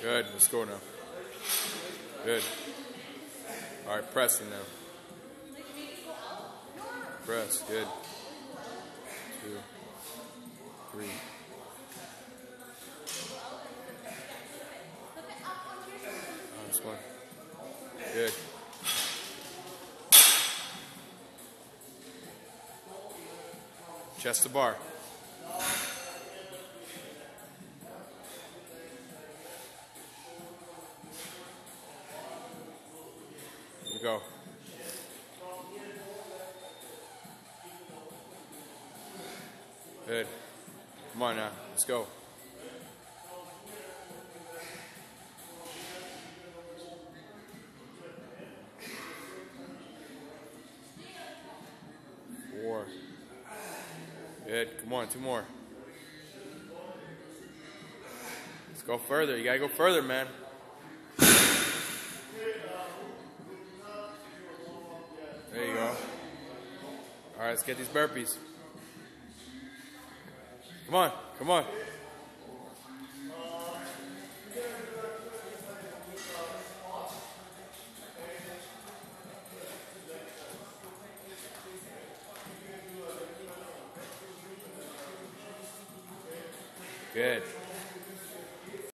Good. Let's go now. Good. All right, pressing now. Press. Good. 2, 3. Nice one. Good. Chest to bar. Here we go. Good. Come on now. Let's go. Four. Good. Come on. 2 more. Let's go further. You gotta go further, man. There you go. All right, let's get these burpees. Come on. Come on. Good.